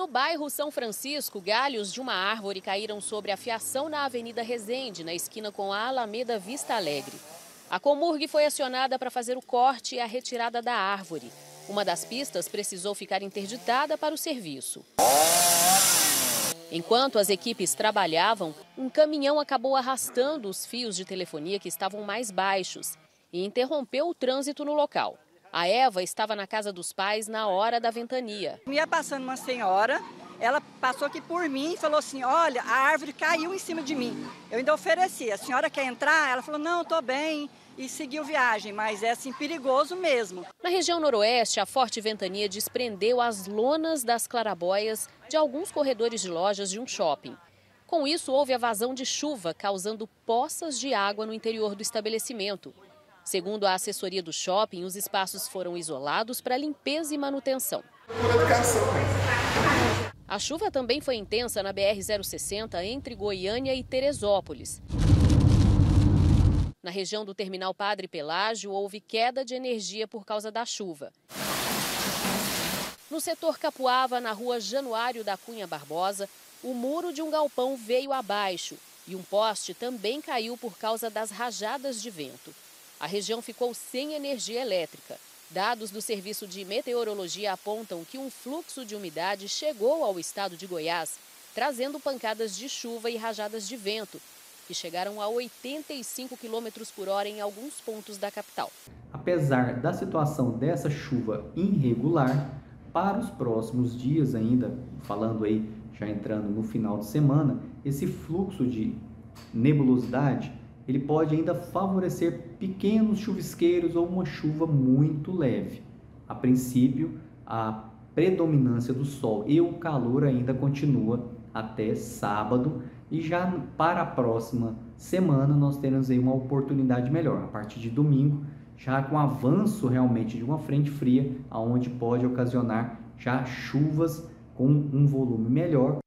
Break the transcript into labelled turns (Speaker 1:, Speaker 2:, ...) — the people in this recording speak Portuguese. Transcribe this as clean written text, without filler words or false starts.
Speaker 1: No bairro São Francisco, galhos de uma árvore caíram sobre a fiação na Avenida Resende, na esquina com a Alameda Vista Alegre. A Comurg foi acionada para fazer o corte e a retirada da árvore. Uma das pistas precisou ficar interditada para o serviço. Enquanto as equipes trabalhavam, um caminhão acabou arrastando os fios de telefonia que estavam mais baixos e interrompeu o trânsito no local. A Eva estava na casa dos pais na hora da ventania.
Speaker 2: Ia passando uma senhora, ela passou aqui por mim e falou assim, olha, a árvore caiu em cima de mim. Eu ainda ofereci, a senhora quer entrar? Ela falou, não, estou bem, e seguiu viagem, mas é assim perigoso mesmo.
Speaker 1: Na região noroeste, a forte ventania desprendeu as lonas das clarabóias de alguns corredores de lojas de um shopping. Com isso, houve a vazão de chuva, causando poças de água no interior do estabelecimento. Segundo a assessoria do shopping, os espaços foram isolados para limpeza e manutenção. A chuva também foi intensa na BR-060 entre Goiânia e Teresópolis. Na região do terminal Padre Pelágio, houve queda de energia por causa da chuva. No setor Capuava, na rua Januário da Cunha Barbosa, o muro de um galpão veio abaixo e um poste também caiu por causa das rajadas de vento. A região ficou sem energia elétrica. Dados do Serviço de Meteorologia apontam que um fluxo de umidade chegou ao estado de Goiás, trazendo pancadas de chuva e rajadas de vento, que chegaram a 85 km por hora em alguns pontos da capital.
Speaker 3: Apesar da situação dessa chuva irregular, para os próximos dias ainda, falando aí, já entrando no final de semana, esse fluxo de nebulosidade, ele pode ainda favorecer pequenos chuvisqueiros ou uma chuva muito leve. A princípio, a predominância do sol e o calor ainda continua até sábado e já para a próxima semana nós teremos aí uma oportunidade melhor. A partir de domingo, já com o avanço realmente de uma frente fria, aonde pode ocasionar já chuvas com um volume melhor